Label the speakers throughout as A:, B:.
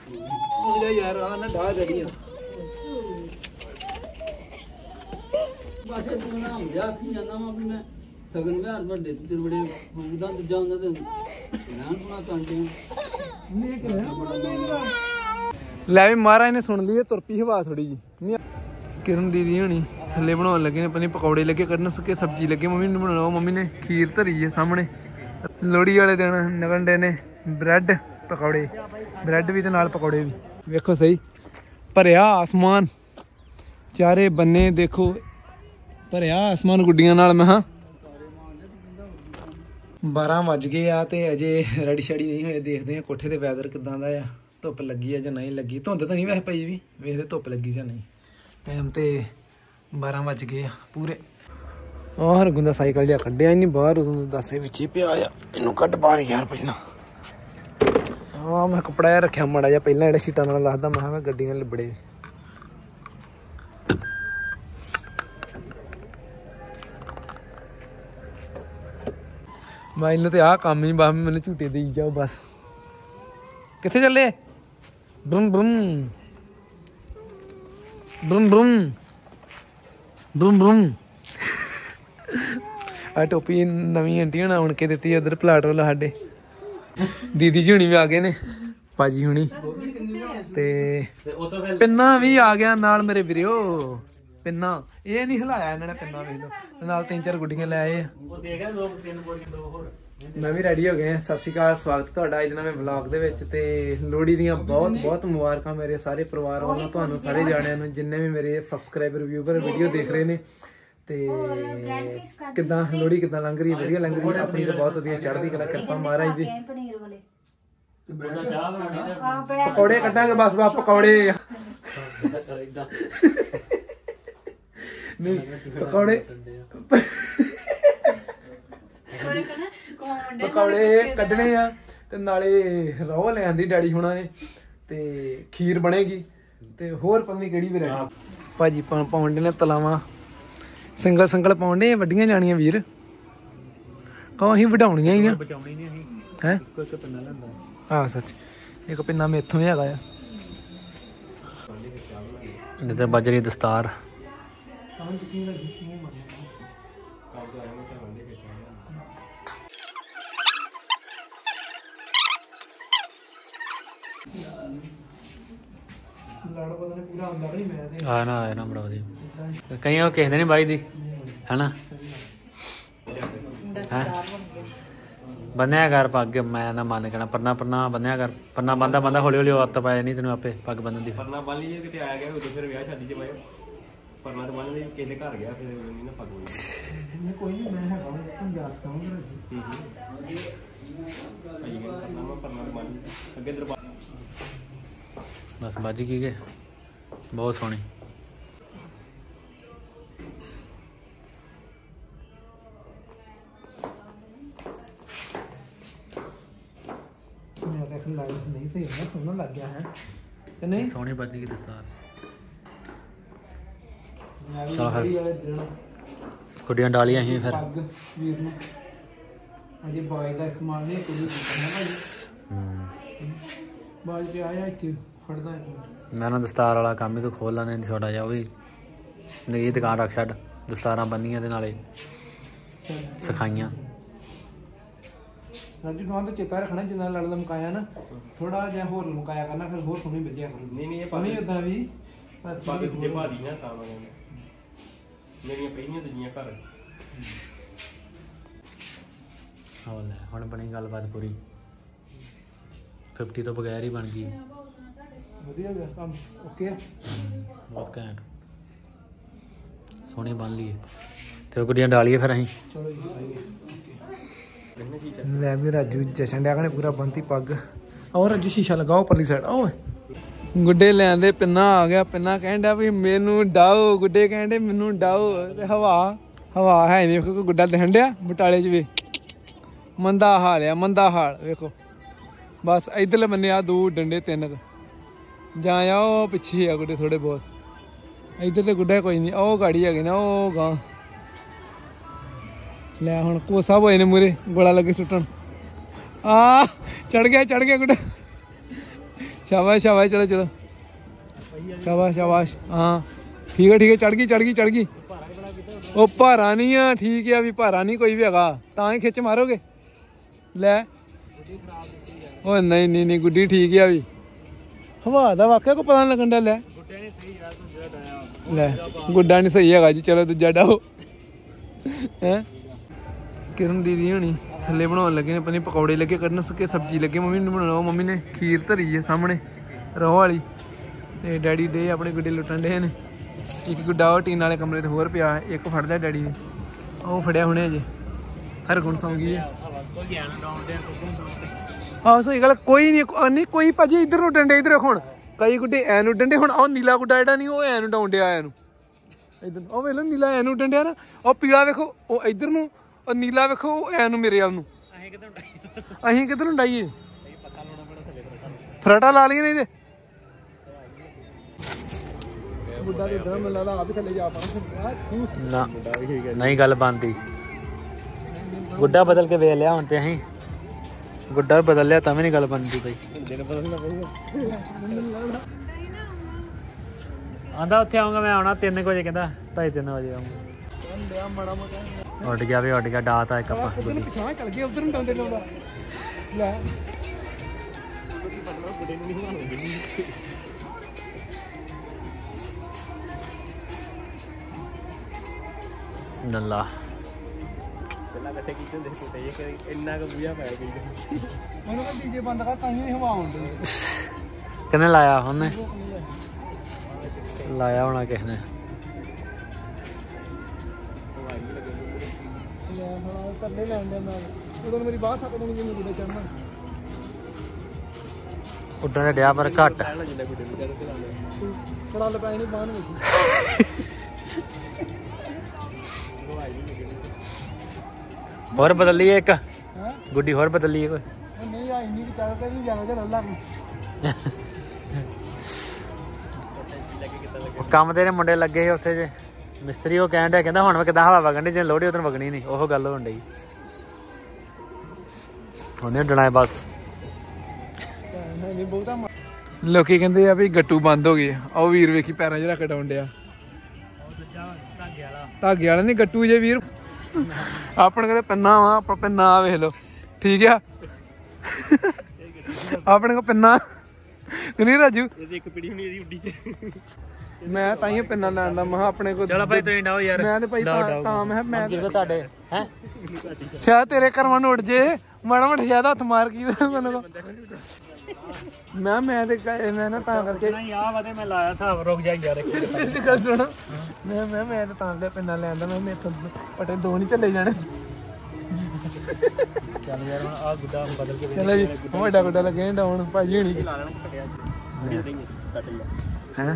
A: यार आ ना ढा जड़ी बस तू ना हम जा की जाना मैं अपने सगन में हर बड़े तेरे बड़े उदा दूजा ਹੁੰਦਾ ਤੇ ਨਾਨ ਬਣਾ ਕਾਂਟੇ ਲੈ ਵੀ ਮਹਾਰਾਜ ਨੇ ਸੁਣ ਲਈ ਤੁਰਪੀ ਹਵਾ ਥੋੜੀ ਜੀ ਕਿਰਨ ਦੀਦੀ ਹੋਣੀ ਥੱਲੇ ਬਣਾਉਣ ਲੱਗੇ ਨੇ ਪਨੀ ਪਕੌੜੇ ਲੱਗੇ ਕਰਨ ਸੁੱਕੇ ਸਬਜ਼ੀ ਲੱਗੇ ਮੰਮੀ ਨੇ ਬਣਾਉਣਾ ਮੰਮੀ ਨੇ ਖੀਰ ਧਰੀ ਹੈ ਸਾਹਮਣੇ ਲੋਹੜੀ ਵਾਲੇ ਦਿਨ ਨਗਣ ਡੇ ਨੇ ਬ੍ਰੈਡ ਪਕੌੜੇ ਬ੍ਰੈਡ ਵੀ ਤੇ ਨਾਲ ਪਕੌੜੇ ਵੀ ਵੇਖੋ ਸਹੀ ਭਰਿਆ ਆਸਮਾਨ ਚਾਰੇ ਬੰਨੇ ਦੇਖੋ ਭਰਿਆ ਆਸਮਾਨ ਗੁੱਡੀਆਂ ਨਾਲ ਮੈਂ ਹਾਂ 12 ਵੱਜ ਗਏ ਆ ਤੇ ਅਜੇ ਰੈਡੀ ਸ਼ੈਡੀ ਨਹੀਂ ਹੋਏ ਦੇਖਦੇ ਆ ਕੋਠੇ ਤੇ ਵੈਦਰ ਕਿਦਾਂ ਦਾ ਆ ਧੁੱਪ ਲੱਗੀ ਆ ਜਾਂ ਨਹੀਂ ਲੱਗੀ ਧੁੰਦ ਤਾਂ ਨਹੀਂ ਵੈਸੇ ਪਈ ਵੀ ਵੇਖਦੇ ਧੁੱਪ ਲੱਗੀ ਜਾਂ ਨਹੀਂ ਟਾਈਮ ਤੇ 12 ਵੱਜ ਗਏ ਆ ਪੂਰੇ ਆਹ ਹਰਗੁਣ ਦਾ ਸਾਈਕਲ ਜਿਹਾ ਕੱਢਿਆ ਨਹੀਂ ਬਾਹਰ ਉਦੋਂ ਦੱਸੇ ਵਿੱਚ ਹੀ ਪਿਆ ਆ ਇਹਨੂੰ ਕੱਢ ਬਾਹਰ ਯਾਰ ਪਹਿਲਾਂ ਆਹ ਮੈਂ ਕੱਪੜਾ ਜਿਹਾ ਰੱਖਿਆ ਮਾੜਾ ਜਿਹਾ ਪਹਿਲਾਂ ਜਿਹੜੇ ਸੀਟਾਂ ਨਾਲ ਦੱਸਦਾ ਮੈਂ ਕਿਹਾ ਗੱਡੀ ਨਾਲ ਲਿਬੜੇ ਮੈਂ ਇਹਨੂੰ ਤੇ ਆਹ ਕੰਮ ਹੀ ਬਸ ਮੈਨੂੰ ਝੂਟੇ ਦੇਈ ਜਾਓ ਬਸ ਕਿੱਥੇ ਚੱਲੇ ਬਰੂਮ ਬਰੂਮ ਬਰੂਮ ਬਰੂਮ ਬਰੂਮ ਬਰੂਮ ਆ ਟੋਪੀ ਨਵੀਂ ਆਂਟੀ ਹੁਣਾ ਉਣ ਕੇ ਦਿੱਤੀ ਉਧਰ ਪਲਾਟ ਵਾਲਾ ਸਾਡੇ ਦੀਦੀ ਜੀ ਹੁਣੀ ਵੀ ਆ ਗਏ ਨੇ ਭਾਜੀ ਹੁਣੀ ਤੇ ਪਿੰਨਾ ਵੀ ਆ ਗਿਆ ਨਾਲ ਮੇਰੇ ਵੀਰਿਓ ਪਿੰਨਾ ਇਹ ਨਹੀਂ ਹਿਲਾਇਆ ਇਹਨਾਂ ਨੇ ਪਿੰਨਾ ਵੇਖ ਲਓ ਨਾਲ 3-4 ਗੁੱਡੀਆਂ ਲੈ ਆਏ ਮੈਂ ਵੀ ਰੈਡੀ ਹੋ ਗਏ ਸਤਿ ਸ਼੍ਰੀ ਅਕਾਲ ਸਵਾਗਤ ਤੁਹਾਡਾ ਅੱਜ ਨਵੇਂ ਵਲੌਗ ਦੇ ਵਿੱਚ ਤੇ ਲੋਹੜੀ ਦੀਆਂ ਬਹੁਤ ਮੁਬਾਰਕਾਂ ਮੇਰੇ ਸਾਰੇ ਪਰਿਵਾਰ ਵੱਲੋਂ ਤੁਹਾਨੂੰ ਸਾਰੇ ਜਾਣਿਆਂ ਨੂੰ ਜਿੰਨੇ ਵੀ ਮੇਰੇ ਸਬਸਕ੍ਰਾਈਬਰ ਵਿਊਵਰ ਵੀਡੀਓ ਦੇਖ ਰਹੇ ਨੇ ਤੇ ਕਿੱਦਾਂ ਲੋਹੜੀ ਕਿੱਦਾਂ ਲੰਘ ਰਹੀ ਵਧੀਆ ਲੰਘ ਰਹੀ ਆਪਣੀ ਤਾਂ ਬਹੁਤ ਵਧੀਆ ਚੜ੍ਹਦੀ ਕਲਾ ਕਿਰਪਾ ਮਹਾਰਾਜ ਦੀ ਪਕੌੜੇ ਕੱਢਾਂਗੇ ਬਸ ਪਕੌੜੇ ਨਹੀਂ ਪਕੌੜੇ ਕੱਢਣੇ ਆ ਤੇ ਨਾਲੇ ਰੋਹ ਲੈ ਆਂਦੀ ਡੈਡੀ ਹੁਣਾਂ ਨੇ ਤੇ ਖੀਰ ਬਣੇਗੀ ਤੇ ਹੋਰ ਪਤਾ ਨਹੀਂ ਕਿਹੜੀ ਵੈਰਾਈਟੀ ਭਾਜੀ ਪਾਉਣ ਦੇ ਨੇ ਤਲਾਵਾਂ ਸਿੰਗਲ ਪਾਉਣ ਦੇ ਵੱਡੀਆਂ ਜਾਣੀਆਂ ਵੀਰ ਕਹੋ ਅਸੀਂ ਵਡਾਉਣੀਆਂ ਹੀ ਆ ਹੈ ਆਹ ਸੱਚ ਇੱਕ ਪਿੰਨਾ ਮੇਥੋਂ ਹੀ ਹੈਗਾ ਆ ਜਿੱਦਾਂ ਬਾਜਰੀ ਦਸਤਾਰ ਆਇਆ ਨਾ ਬੜਾ ਵਧੀਆ ਕਈ ਉਹ ਕਿਸੇ ਦੇ ਨੀ ਬਾਈ ਦੀ ਹਨਾ ਬੰਨਿਆ ਕਰ ਪੱਗ ਮੈਂ ਨਾ ਮੰਨ ਕਹਿਣਾ ਪਰਨਾ ਬੰਨਿਆ ਕਰ ਪਰਨਾ ਬੰਦਾ ਹੌਲੀ ਆਦਤ ਪਾਇਆ ਨਹੀਂ ਤੈਨੂੰ ਆਪੇ ਪੱਗ ਬੰਨਣ ਦੀ ਪਰਨਾ ਬੰਨ ਲਈ ਕਿਤੇ ਆਇਆ ਗਿਆ ਉਦੋਂ ਫਿਰ ਵਿਆਹ ਸ਼ਾਦੀ 'ਚ ਪਾਇਆ ਪਰਨਾ ਤਾਂ ਬੰਨ ਲਈ ਕਿਸੇ ਦੇ ਘਰ ਗਿਆ ਫਿਰ ਨਹੀਂ ਨਾ ਪੱਗ ਬੰਨੀ ਕੋਈ ਨਹੀਂ ਮੈਂ ਹੈਗਾ ਪੰਜਾਬ ਕਹਾਂਗਾ ਪਰਨਾ ਤਾਂ ਬੰਨ ਅੱਗੇ ਦਰਬਾਰ ਬਸ ਵੱਜ ਗਈ ਗਏ ਬਹੁਤ ਸੋਹਣੀ ਨਹੀਂ ਸਹੀ ਨਾ ਸੋਹਣਾ ਲੱਗ ਗਿਆ ਹੈ ਕਿ ਨਹੀਂ ਸੋਹਣੀ ਵੱਜ ਗਈ ਦਸਤਾਰ ਕੁੜੀਆਂ ਡਾਲੀਆਂ ਸੀ ਫਿਰ ਵੀਰ ਨੂੰ ਅਜੇ ਬਾਈ ਦਾ ਇਸਤੇਮਾਲ ਨਹੀਂ ਕੁੜੀ ਕਰਨਾ ਭਾਈ ਬਾਈ ਤੇ ਆਇਆ ਇੱਥੇ ਫੜਦਾ ਮੈਂ ਨਾ ਦਸਤਾਰ ਵਾਲਾ ਕੰਮ ਹੀ ਤੂੰ ਖੋਲ ਲੈਣੇ ਛੋਟਾ ਜਿਹਾ ਉਹ ਵੀ ਇਹ ਦੁਕਾਨ ਰੱਖ ਛੱਡ ਦਸਤਾਰਾਂ ਬੰਨੀਆਂ ਦੇ ਨਾਲੇ ਸਿਖਾਈਆਂ ਰਾਜੂ ਦੁਕਾਨ ਤੇ ਚੇਤਾ ਰੱਖਣਾ ਜਿੰਨਾ ਲੜ ਲਮਕਾਇਆ ਨਾ ਥੋੜਾ ਜਿਹਾ ਹੋਰ ਲਮਕਾਇਆ ਕਰਨਾ ਫਿਰ ਹੋਰ ਸੋਹਣੀ ਵੱਜਿਆ ਕਰੂ ਨਹੀਂ ਇਹ ਸੋਹਣੀ ਉਦਾਂ ਵੀ ਪਰ ਬਾਕੀ ਦੂਜੇ ਭਾਰੀ ਨਾ ਤਾਂ ਮੇਰੀਆਂ ਪਹਿਲੀਆਂ ਦੂਜੀਆਂ ਘਰ ਹਾਂ ਲੈ ਹੁਣ ਬਣੀ ਗੱਲਬਾਤ ਪੂਰੀ 50 ਤੋਂ ਬਗੈਰ ਹੀ ਬਣ ਗਈ ਵਧੀਆ ਗਿਆ ਕੰਮ ਓਕੇ ਬਹੁਤ ਘੈਂਟ ਸੋਹਣੀ ਬਣ ਲਈ ਤੇ ਗੁੱਡੀਆਂ ਡਾਲੀਏ ਫਿਰ ਅਸੀਂ ਚਲੋ ਜੀ ਲੈ ਵੀ ਰਾਜੂ ਜਸ਼ਨ ਡਿਆ ਨੇ ਪੂਰਾ ਬੰਤੀ ਪੱਗ ਔਰ ਰਾਜੂ ਸ਼ੀਸ਼ਾ ਲਗਾਓ ਪਰਲੀ ਸਾਈਡ ਓਏ ਗੁੱਡੇ ਲੈਂਦੇ ਪਿੰਨਾ ਆ ਗਿਆ ਪਿੰਨਾ ਕਹਿਣ ਡਿਆ ਵੀ ਮੈਨੂੰ ਡਾਓ ਗੁੱਡੇ ਕਹਿਣ ਡੇ ਮੈਨੂੰ ਡਾਓ ਤੇ ਹਵਾ ਹੈ ਨਹੀਂ ਵੇਖੋ ਗੁੱਡਾ ਦਿਖਣ ਡਿਆ ਬਟਾਲੇ 'ਚ ਵੀ ਮੰਦਾ ਹਾਲ ਵੇਖੋ ਬਸ ਇੱਧਰਲੇ ਬੰਨੇ ਆ 2 ਡੰਡੇ 3 ਜਾਂ ਆ ਉਹ ਪਿੱਛੇ ਆ ਗੁੱਡੇ ਥੋੜੇ ਬਹੁਤ ਇੱਧਰ ਤੇ ਗੁੱਡਾ ਕੋਈ ਨਹੀਂ ਉਹ ਗਾੜੀ ਹੈਗੀ ਨਾ ਉਹ ਗਾਂ ਲੈ ਹੁਣ ਕੋਸਾ ਹੋਏ ਨੇ ਮੂਰੇ ਗੋਲਾ ਲੱਗੇ ਸੁੱਟਣ ਆ ਚੜ ਗਿਆ ਗੁੱਡਾ शाबाश शाबाश चलो चलो शाबाश शाबाश हाँ ठीक है चढ़ गई ओ भारा नहीं है ठीक है अभी भारा नहीं कोई भी हैगा तां ही खिच मारोगे लै ओ नहीं गुड्डी ठीक है अभी हवा दा वाकया को पता नहीं लगन डा लै गुड्डा नहीं सही है जी चलो दूजा डाओ हैं किरण दीदी होनी थल्ले बनाने लगे ने पता पकौड़े लगे कढ़न सके सब्जी लगे मम्मी ने बनाना मम्मी ने खीर धरी है सामने रहो वाली ते डैडी डे अपने गुड्डे लुटन डे ने एक गुड्डा वो टीन वाले कमरे ते होर पिया एक फड़ लिया डैडी ने वो फड़िया हुणे अजे हरगुण सौ गई है हाँ सही गल कोई नहीं कोई भाजी इधर उड्डन डे इधर हुण कई गुड्डे ऐन उड्डन डे हुण आ नीला गुड्डा जेह्ड़ा नहीं वो ऐन उड्डाउण डिया ऐनू इधर ओ वेख लो नीला ऐन उड्डन डिया ना ओ पीला वेखो ओ इधर नूं और नीला वेखो ऐनू मेरे आल नूं अहीं किधर डाइए फराटा ला लिए नहीं ते
B: ना नहीं गल बनती गुड्डा बदल के वे लिया हुण ते अहीं गुड्डा बदल लिया तां भी नहीं गल बनती पई आंदा उत्थे आऊंगा मैं आना 3 बजे कहंदा 2:30 बजे आऊंगा उड़ गया डाता एक अपा नल्ला किन्ने लाया उन्हें लाया होना किसने उड्डन डिया पर घट और बदल ली एक गुड्डी होर बदल ली कोई काम तेरे मुंडे लगे ही उत्थे जे मिस्त्री वो कहन डया कहंदा हुण मैं किदां हवा वगण दी जे लोहड़ी उधर वगनी नहीं ओह गल होण डई हुणे उड्डना बस
A: लोकी कहंदे आ भी गट्टू बंद हो गए आओ वीर वेखी पैरां 'च रख डाउन डिया धागे वाला नहीं गट्टू जे वीर अपने कहते पिन्ना वा पिन्ना वेख लो ठीक है अपने को पिन्ना नहीं राजू मैं ताइयों पिन्ना लैंदा मैं अपने को
B: चलो भाई तुसीं डाओ यार
A: मैं ते भाई तां मैं
B: गिरवे तुहाडे हैं
A: शायद तेरे करवां उड़ जे माड़ा माड़ा शायद हत्थ मार की मैं ते मैं ना तां करके
B: नहीं आ वदे मैं लाया हिसाब रुक जा यार
A: गल सुन मैं ते तां ले पिन्ना लैंदा मैं मेरे पटे दो नहीं चले जाने
B: चल यार आ गुड्डा बदल के
A: चलो जी ਵੱਡਾ ਗੁੱਡਾ ਲੱਗੇ ਡਾਉਣ ਭਾਜੀ ਹੋਣੀ हैं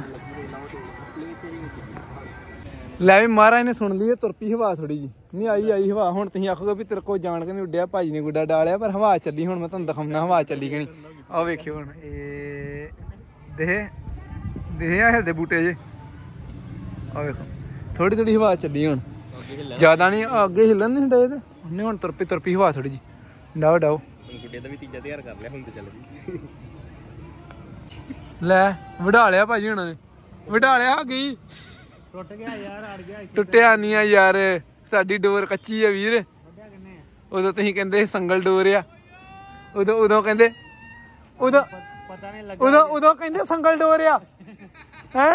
A: ਲੈ ਵੀ ਮਹਾਰਾਜ ਨੇ ਸੁਣ ਲਈ ਤੁਰ ਪਈ ਹਵਾ ਥੋੜੀ ਜੀ ਨਹੀਂ ਆਈ ਹਵਾ ਹੁਣ ਤੁਸੀਂ ਆਖੋਗੇ ਵੀ ਤੇਰੇ ਕੋਲ ਜਾਣ ਕੇ ਨਹੀਂ ਉੱਡਿਆ ਭਾਜੀ ਨੇ ਗੁੱਡਾ ਡਾਲਿਆ ਪਰ ਹਵਾ ਚੱਲੀ ਹੁਣ ਮੈਂ ਤੁਹਾਨੂੰ ਦਿਖਾਉਣਾ ਹਵਾ ਚੱਲੀ ਕਿ ਨਹੀਂ ਆਹ ਵੇਖਿਓ ਹੁਣ ਇਹ ਦੇ ਆ ਹਿਲਦੇ ਬੂਟੇ ਜੇ ਆਹ ਵੇਖੋ ਥੋੜੀ ਹਵਾ ਚੱਲੀ ਹੁਣ ਜ਼ਿਆਦਾ ਨਹੀਂ ਅੱਗੇ ਹਿੱਲਣ ਨਹੀਂ ਡੇ ਤੇ ਉਹਨੇ ਹੁਣ ਤੁਰ ਪਈ ਹਵਾ ਥੋੜੀ ਜੀ ਡਾਓ ਗੁੱਡੇ ਦਾ ਵੀ ਤੀਜਾ ਤਿਆਰ ਕਰ ਲਿਆ ਹੁਣ ਤੇ ਚੱਲ ਜੀ ਲੈ ਵਢਾ ਲਿਆ ਭਾਜੀ ਹੁਣਾਂ ਨੇ ਵਢਾ ਲਿਆ ਗਈ
B: ਟੁੱਟ ਗਿਆ ਯਾਰ ਅੜ ਗਿਆ
A: ਟੁੱਟਿਆ ਨਹੀਂ ਆ ਯਾਰ ਸਾਡੀ ਡੋਰ ਕੱਚੀ ਆ ਵੀਰ ਉਦੋਂ ਤੁਸੀਂ ਕਹਿੰਦੇ ਸੰਗਲ ਡੋਰ ਆ ਉਦੋਂ ਕਹਿੰਦੇ ਉਦੋਂ ਪਤਾ ਨਹੀਂ ਲੱਗਾ ਉਦੋਂ ਕਹਿੰਦੇ ਸੰਗਲ ਡੋਰ ਆ ਹੈ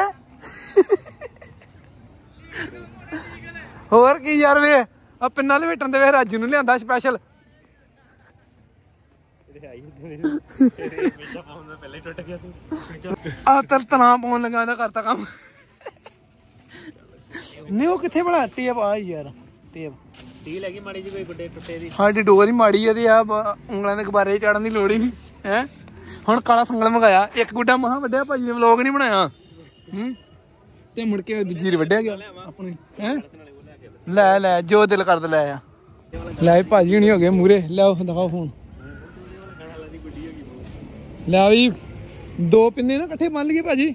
A: ਹੋਰ ਕੀ ਯਾਰ ਵੇ ਆ ਪਿੰਨਾਂ ਲਵੇਟਣ ਦੇ ਵੇ ਰਾਜੂ ਨੂੰ ਲਿਆਂਦਾ ਸਪੈਸ਼ਲ ਆ ਤਨਾ ਪਾਉਣ ਲੱਗਾ ਇਹਦਾ ਕਰਤਾ ਕੰਮ ਨਹੀਂ ਉਹ ਕਿੱਥੇ ਬਣਾ ਟੇਪ ਆ ਯਾਰ ਟੇਪ
B: ਢੀਲ ਹੈਗੀ ਮਾੜੀ ਜੀ ਕੋਈ ਗੁੱਡੇ ਟੁੱਟੇ ਦੀ
A: ਸਾਡੀ ਡੋਰ ਹੀ ਮਾੜੀ ਆ ਤੇ ਆ ਉਂਗਲਾਂ ਦੇ ਗੁਬਾਰੇ ਚੜਨ ਦੀ ਲੋੜ ਹੀ ਨਹੀਂ ਹੈ ਹੁਣ ਕਾਲਾ ਸੰਗਲ ਮੰਗਾਇਆ ਇੱਕ ਗੁੱਡਾ ਮਹਾ ਵੱਡਿਆ ਭਾਜੀ ਨੇ ਵਲੋਗ ਨਹੀਂ ਬਣਾਇਆ ਤੇ ਮੁੜ ਕੇ ਦੂਜੀ ਵੱਢਿਆ ਗਿਆ ਆਪਣੇ ਹੈ ਲੈ ਜੋ ਦਿਲ ਕਰਦਾ ਲੈ ਆ ਲੈ ਭਾਜੀ ਹੁਣੀ ਹੋ ਗਏ ਮੂਰੇ ਲਿਆਓ ਦਿਖਾਓ ਫੋਨ ਲੈ ਵੀ ਦੋ ਪਿੰਨੇ ਨਾ ਇਕੱਠੇ ਬੰਨ ਲਈਏ ਭਾਜੀ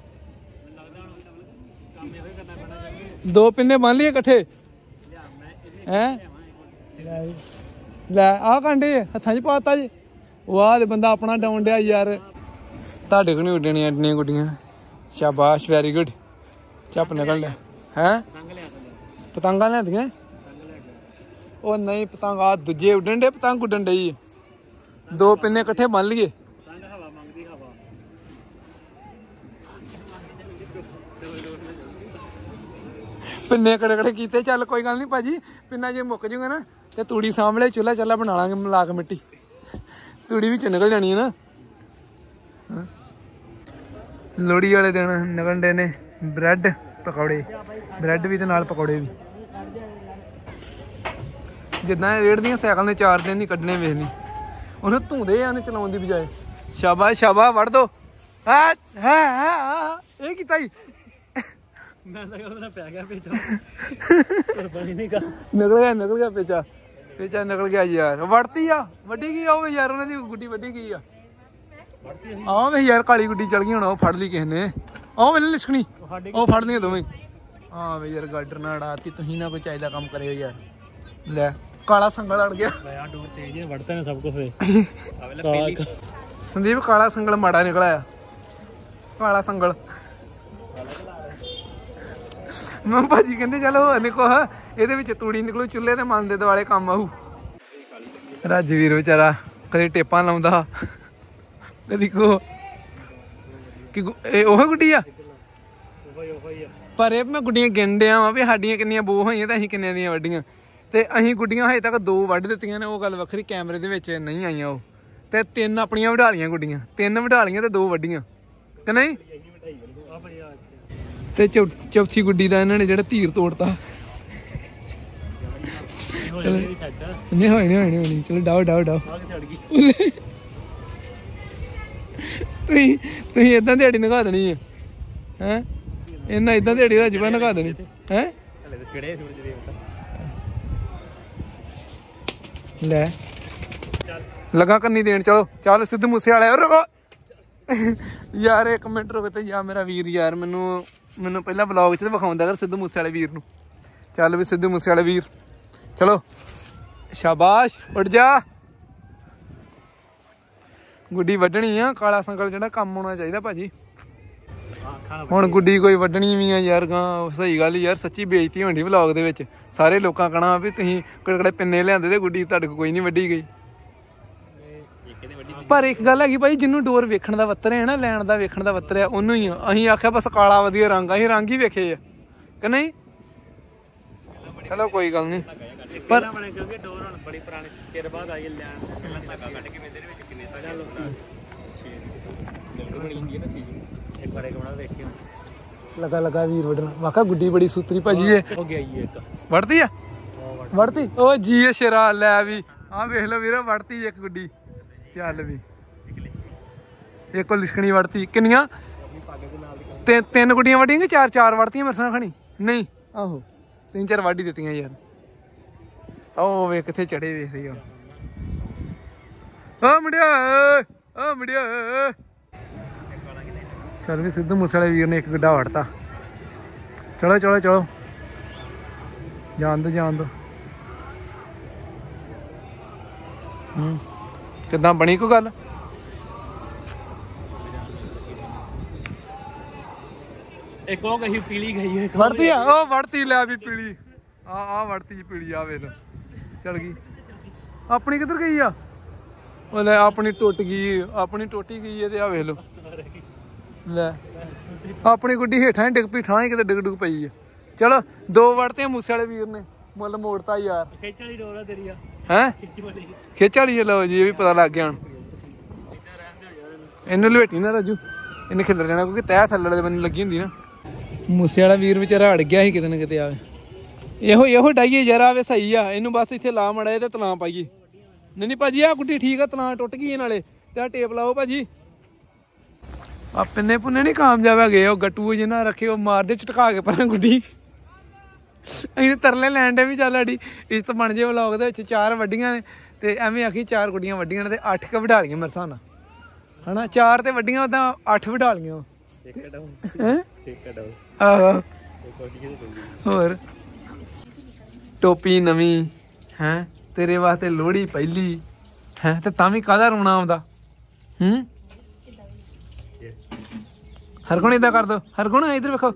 A: ਦੋ ਪਿੰਨੇ ਬੰਨ ਲਈਏ ਇਕੱਠੇ ਹੈ ਲੈ ਆਹ ਕਾਂਡੇ ਹੱਥਾਂ 'ਚ ਪਾਤਾ ਜੀ ਵਾਹ ਤੇ ਬੰਦਾ ਆਪਣਾ ਡਾਉਣ ਡਿਆ ਯਾਰ ਤੁਹਾਡੇ ਕੋਲ ਨਹੀਂ ਉੱਡਣੀਆਂ ਐਡੀਆਂ ਗੁੱਡੀਆਂ। ਸ਼ਾਬਾਸ਼ ਵੈਰੀ ਗੁੱਡ। ਚੱਪ ਨਿਕਲ ਲਿਆ ਹੈ। ਪਤੰਗਾਂ ਲਿਆਂਦੀਆਂ? ਉਹ ਨਹੀਂ ਪਤੰਗ ਆ ਦੂਜੇ ਉੱਡਣ ਡੇ, ਪਤੰਗ ਉੱਡਣ ਡਈ। ਦੋ ਪਿੰਨੇ ਇਕੱਠੇ ਬੰਨ ਲਈਏ। ਪਿੰਨੇ ਕੜੇ ਕੀਤੇ। ਚੱਲ ਕੋਈ ਗੱਲ ਨਹੀਂ ਭਾਜੀ, ਪਿੰਨਾ ਜੇ ਮੁੱਕ ਜੂਗਾ ਨਾ ਤੇ ਤੂੜੀ ਸਾਹਮਣੇ ਚੁੱਲ੍ਹਾ ਚੱਲਾ ਬਣਾ ਲਾਂਗੇ ਮਿਲਾ ਕੇ ਮਿੱਟੀ। ਤੂੜੀ ਵਿੱਚ ਨਿਕਲ ਜਾਣੀ ਹੈ ਨਾ। ਲੋਹੜੀ ਵਾਲੇ ਦਿਨ ਨਿਕਲਣ ਡੇ ਨੇ ਬ੍ਰੈਡ ਪਕੌੜੇ, ਬ੍ਰੈਡ ਵੀ ਤੇ ਨਾਲ ਪਕੌੜੇ ਵੀ। ਜਿੱਦਾਂ ਰੇੜਦੀਆਂ ਸਾਈਕਲ ਨੇ 4 ਦਿਨ ਹੀ ਕੱਢਣੇ ਵੇਖ ਲਈ। ਉਹਨੂੰ ਧੂੰਦੇ ਆ ਉਹਨੇ ਚਲਾਉਣ ਦੀ ਬਜਾਏ। ਸ਼ਾਬਾਸ਼ ਸ਼ਾਬਾਸ਼ ਵੜ ਦੋ। ਇਹ ਕੀਤਾ ਹੀ ਪੈ ਗਿਆ ਪੇਚਾ। ਨਿਕਲ ਗਿਆ ਪੇਚਾ ਨਿਕਲ ਗਿਆ ਯਾਰ। ਵੜਤੀ ਆ ਵੱਡੀ ਗਈ। ਉਹ ਯਾਰ ਉਹਨਾਂ ਦੀ ਗੁੱਡੀ ਵੱਡੀ ਗਈ ਆ। ਆਹ ਵੇ ਯਾਰ ਕਾਲੀ ਗੁੱਡੀ ਚਲ ਗਈ ਹੁਣ। ਉਹ ਫੜ ਲਈ ਕਿਸੇ ਨੇ। ਆਹ ਵੇਲੇ ਲਿਸ਼ਕਣੀ ਉਹ ਫੜ ਲਈਆਂ ਦੋਵੇਂ। ਹਾਂ ਵੇ ਯਾਰ ਗਾਡਰ ਨਾਲ ਅੜਾਤੀ। ਤੁਸੀਂ ਨਾ ਕੋਈ ਚਾਹੀਦਾ ਕੰਮ ਕਰਿਓ ਯਾਰ। ਲੈ ਕਾਲਾ ਸੰਗਲ ਅੜ ਗਿਆ। ਸੰਦੀਪ ਕਾਲਾ ਸੰਗਲ ਮਾੜਾ ਨਿਕਲਿਆ। ਕਾਲਾ ਸੰਗਲ ਮੈਂ ਭਾਜੀ ਕਹਿੰਦੇ ਚੱਲ ਹੋਰ ਨੀ ਕੁਛ, ਇਹਦੇ ਵਿੱਚ ਤੂੜੀ ਨਿਕਲੂ ਚੁੱਲ੍ਹੇ ਤੇ ਮਨ ਦੇ ਦੁਆਲੇ ਕੰਮ ਆਊ। ਰਾਜਵੀਰ ਵਿਚਾਰਾ ਕਦੇ ਟੇਪਾਂ ਲਾਉਂਦਾ ਕਦੀ ਕੋ ਕਿ ਇਹ ਉਹ ਗੁੱਡੀ ਆ। ਪਰ ਇਹ ਮੈਂ ਗੁੱਡੀਆਂ ਗਿਣ ਡਿਆ ਵਾਂ ਵੀ ਸਾਡੀਆਂ ਕਿੰਨੀਆਂ ਬੋ ਹੋਈਆਂ ਤੇ ਅਸੀਂ ਕਿੰਨੀਆਂ ਦੀਆਂ ਵੱਡੀਆਂ। ਤੇ ਅਸੀਂ ਗੁੱਡੀਆਂ ਹਜੇ ਤੱਕ 2 ਵੱਢ ਦਿੱਤੀਆਂ ਨੇ। ਉਹ ਗੱਲ ਵੱਖਰੀ, ਕੈਮਰੇ ਦੇ ਵਿੱਚ ਨਹੀਂ ਆਈਆਂ ਉਹ। ਤੇ 3 ਆਪਣੀਆਂ ਵਢਾ ਲਈਆਂ ਗੁੱਡੀਆਂ। 3 ਵਢਾ ਲਈਆਂ ਤੇ 2 ਵੱਢੀਆਂ ਕਿ ਨਹੀਂ। ਤੇ ਚੌਥੀ ਗੁੱਡੀ ਦਾ ਇਹਨਾਂ ਨੇ ਜਿਹੜਾ ਧੀਰ ਤੋੜਤਾ। ਨਹੀਂ ਹੋਣੀ ਚਲੋ ਡਾਓ ਤੁਸੀਂ ਏਦਾਂ ਦਿਹਾੜੀ ਨਿਕਾ ਦੇਣੀ ਹੈ ਹੈਂ। ਇਹਨਾਂ ਏਦਾਂ ਦਿਹਾੜੀ ਰਾਜਪਾ ਨਿਕਾ ਦੇਣੀ ਹੈ। ਲੈ ਲਗਾ ਕੰਨੀ ਦੇਣ। ਚਲੋ ਚੱਲ ਸਿੱਧੂ ਮੂਸੇ ਵਾਲੇ ਰੁਕੋ ਯਾਰ 1 ਮਿੰਟ ਰੁਕ। ਤੇ ਯਾਰ ਮੇਰਾ ਵੀਰ ਯਾਰ ਮੈਨੂੰ ਪਹਿਲਾਂ ਵਲੌਗ 'ਚ ਤਾਂ ਵਿਖਾਉਂਦਾ ਕਰ ਸਿੱਧੂ ਮੂਸੇ ਵਾਲੇ ਵੀਰ ਨੂੰ। ਚੱਲ ਵੀ ਸਿੱਧੂ ਮੂਸੇ ਵਾਲੇ ਵੀਰ ਚਲੋ ਸ਼ਾਬਾਸ਼ ਉੱਡ ਜਾ। ਗੁੱਡੀ ਵੱਢਣੀ ਆ। ਕਾਲਾ ਸੰਗਲ ਜਿਹੜਾ ਕੰਮ ਆਉਣਾ ਚਾਹੀਦਾ ਭਾਜੀ। ਹੁਣ ਗੁੱਡੀ ਕੋਈ ਵੱਢਣੀ ਵੀ ਆ ਯਾਰ। ਗਾਂ ਸਹੀ ਗੱਲ ਯਾਰ, ਸੱਚੀ ਬੇਇੱਜ਼ਤੀ ਹੋਣੀ ਵਲੌਗ ਦੇ ਵਿੱਚ। ਸਾਰੇ ਲੋਕਾਂ ਕਹਿਣਾ ਵੀ ਤੁਸੀਂ ਕਿਹੜੇ ਪਿੰਨੇ ਲਿਆਂਦੇ ਤੇ ਗੁੱਡੀ ਤੁਹਾਡੇ ਕੋਲ ਕੋਈ ਨਹੀਂ ਵੱਢੀ ਗਈ। ਪਰ ਇੱਕ ਗੱਲ ਹੈਗੀ ਭਾਈ, ਜਿਹਨੂੰ ਡੋਰ ਵੇਖਣ ਦਾ ਵੱਤਰ ਹੈ ਨਾ, ਲੈਣ ਦਾ ਵੇਖਣ ਦਾ ਵੱਤਰ ਹੈ ਉਹਨੂੰ ਹੀ ਆ। ਅਸੀਂ ਆਖਿਆ ਬਸ ਕਾਲਾ ਵਧੀਆ ਰੰਗ, ਅਸੀਂ ਰੰਗ ਹੀ ਵੇਖੇ ਆ ਕਿ ਨਹੀਂ। ਚਲੋ ਕੋਈ ਗੱਲ ਨਹੀਂ। ਪਰ ਲਗਾ ਵੀਰ ਵੱਢਣਾ। ਵਾਕਾ ਗੁੱਡੀ ਬੜੀ ਸੂਤਰੀ ਭਾਜੀ। ਵੜਤੀ ਆ ਵੜਤੀ। ਉਹ ਜੀ ਸ਼ੇਰਾ ਲੈ ਵੀ ਆਹ ਵੇਖ ਲਓ ਵੀਰ ਵੜਤੀ ਇੱਕ ਗੁੱਡੀ। ਚੱਲ ਵੀ ਇੱਕ ਲਿਸ਼ਕਣੀ ਵੜਤੀ। ਕਿੰਨੀਆਂ? 3 ਗੁੱਡੀਆਂ ਵੱਢੀਆਂ ਕਿ 4 ਵੜਤੀਆਂ ਮੇਰੇ ਸਾਹ ਖਣੀ ਨਹੀਂ। ਆਹੋ 3-4 ਵਾਢੀ ਦਿੱਤੀਆਂ ਯਾਰ। ਉਹ ਵੇਖ ਕਿੱਥੇ ਚੜੇ ਵੇਖਦੇ ਆ। ਓ ਮੁੰਡਿਆ ਚੱਲ ਵੀ ਸਿੱਧੂ ਮੂਸੇ ਵਾਲੇ ਵੀਰ ਨੇ ਇੱਕ ਗੱਡਾ ਵੜਤਾ। ਚਲੋ ਜਾਣ ਦੋ। ਕਿੱਦਾਂ ਬਣੀ ਕੋਈ ਗੱਲ?
B: ਇੱਕ ਉਹ ਗਈ ਪੀਲੀ ਗਈ ਹੈ।
A: ਵੜਤੀ ਆ ਉਹ ਵੜਤੀ। ਲੈ ਵੀ ਪੀਲੀ ਆ ਵੜਤੀ ਜੀ ਪੀਲੀ ਆ ਵੇਖ ਚਲ ਗਈ। ਆਪਣੀ ਕਿੱਧਰ ਗਈ ਆ? ਉਹ ਲੈ ਆਪਣੀ ਟੁੱਟ ਗਈ। ਆਪਣੀ ਟੁੱਟ ਹੀ ਗਈ ਹੈ ਤੇ ਆ ਵੇਖ ਲੋ। ਲੈ ਆਪਣੀ ਗੁੱਡੀ ਹੇਠਾਂ ਡਿੱਗ ਪਈ। ਠਾਂ ਕਿਤੇ ਡਿੱਗ ਪਈ ਆ। ਚਲੋ 2 ਵੜਤੇ ਮੂਸੇ ਵਾਲੇ ਵੀਰ ਨੇ ਮੁੱਲ ਮੋੜਤਾ ਯਾਰ।
B: ਖਿੱਚ ਵਾਲੀ ਡੋਰ ਆ ਤੇਰੀ ਆ
A: ਹੈ। ਖਿੱਚ ਵਾਲੀ ਲਓ ਜੀ। ਇਹ ਵੀ ਪਤਾ ਲੱਗ ਗਿਆ ਹੁਣ। ਇਹਨੂੰ ਲਵੇਟੀ ਨਾ ਰਾਜੂ, ਇਹਨੇ ਖਿਲਰ ਜਾਣਾ ਕਿਉਂਕਿ ਤਹਿ ਥੱਲੇ ਦੇ ਮੈਨੂੰ ਲੱਗੀ ਹੁੰਦੀ ਨਾ। ਮੂਸੇ ਵਾਲਾ ਵੀਰ ਵਿਚਾਰਾ ਅੜ ਗਿਆ ਸੀ ਕਿਤੇ ਨਾ ਕਿਤੇ। ਆਵੇ ਇਹੋ ਡਾਈਏ ਯਾਰ। ਆਵੇ ਸਹੀ ਆ। ਇਹਨੂੰ ਬਸ ਇੱਥੇ ਲਾ ਮੜਾ ਤੇ ਤਲਾਂ ਪਾਈਏ। ਨਹੀਂ ਭਾਜੀ ਆਹ ਗੁੱਡੀ ਠੀਕ ਆ। ਤਲਾਂ ਟੁੱਟ ਗਈ ਨਾਲੇ ਤੇ ਆਹ ਟੇਪ ਲਾਓ ਭਾਜੀ। ਆ ਪਿੰਨੇ ਪੁੰਨੇ ਨਹੀਂ ਕਾਮਯਾਬ ਹੈਗੇ। ਉਹ ਗੱਟੂ ਜਿਹਨਾਂ ਰੱਖੇ ਉਹ ਮਾਰਦੇ ਝਟਕਾ ਕੇ ਪਰ ਗੁੱਡੀ। ਅਸੀਂ ਤਰਲੇ ਲੈਣ ਡੇ ਵੀ ਚੱਲ ਸਾਡੀ ਇੱਜ਼ਤ ਬਣ ਜੇ ਵਲੌਗ ਦੇ ਵਿੱਚ। 4 ਵੱਡੀਆਂ ਨੇ ਤੇ ਐਵੇਂ ਆਖੀ 4 ਗੁੱਡੀਆਂ ਵੱਡੀਆਂ ਨੇ ਤੇ 8 ਕ ਵਢਾ ਲਈਆਂ ਮੇਰੇ ਹਿਸਾਬ ਨਾਲ ਹਨਾ। 4 ਤੇ ਵੱਡੀਆਂ ਉਦਾਂ 8 ਵਢਾ ਲਈਆਂ। ਆਹੋ ਹੋਰ ਟੋਪੀ ਨਵੀਂ ਹੈ ਤੇਰੇ ਵਾਸਤੇ। ਲੋਹੜੀ ਪਹਿਲੀ ਹੈ ਤੇ ਤਾਂ ਵੀ ਕਾਹਦਾ ਰੋਣਾ ਆਉਂਦਾ। ਹਰਗੁਣ ਇਦਾਂ ਕਰ ਦੋ ਹਰਗੁਣ ਇਧਰ ਵੇਖੋ